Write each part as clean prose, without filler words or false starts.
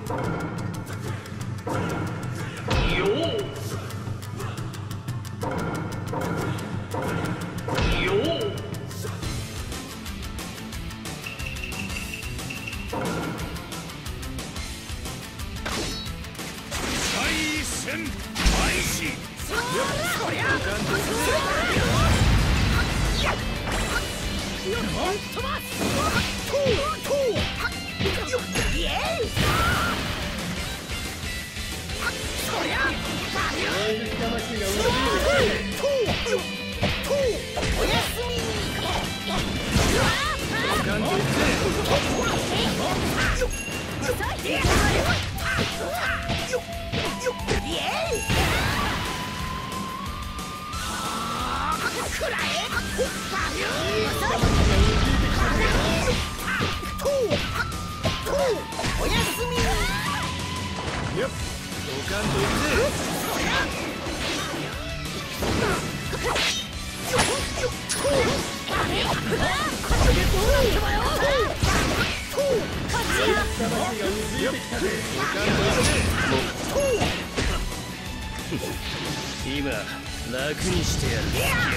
今楽にしてやる。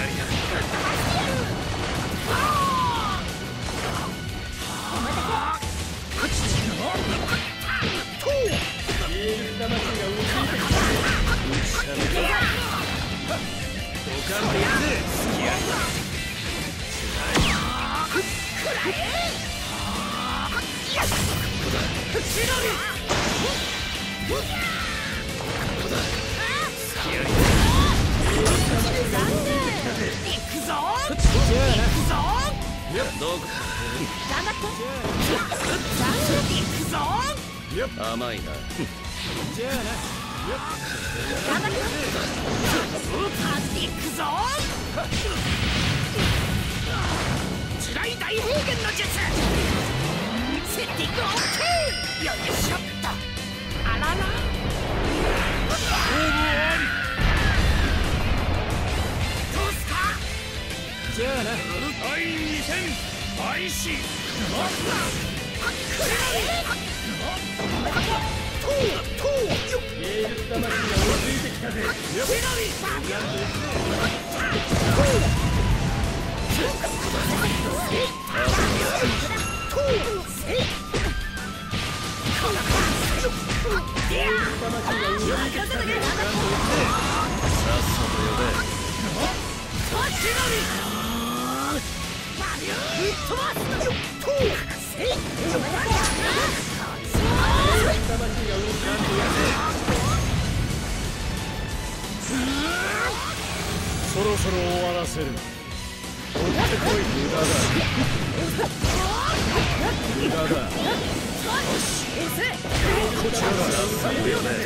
甘いな。じゃあな。頑張っていくぞ。地雷大平原の術。セッティングオッケー。よいしょっと。あらら。どうすか。じゃあな。第2戦開始。そろそろ終わらせる。持ってこい。無駄だ。無駄だ。よし。こちらが3秒で。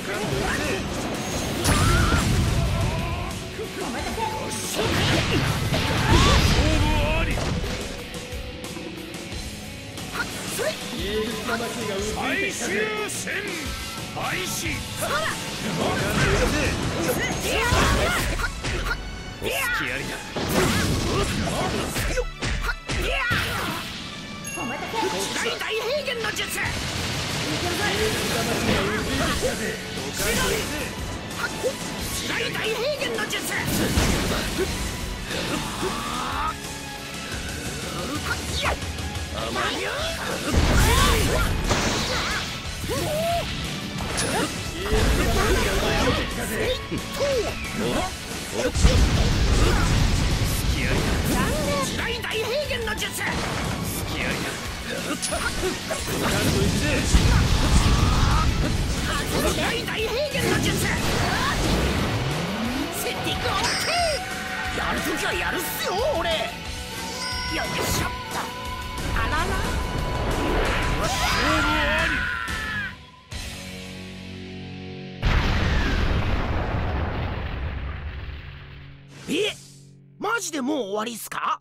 最終戦開始。お好きありだ。地雷大平原の術。地雷大平原の術。甘いよ。地雷大平原の術。地雷大平原の術。セッティングオッケー。やるときはやるっすよ俺。よいしょっと。あらら。マジでもう終わりっすか。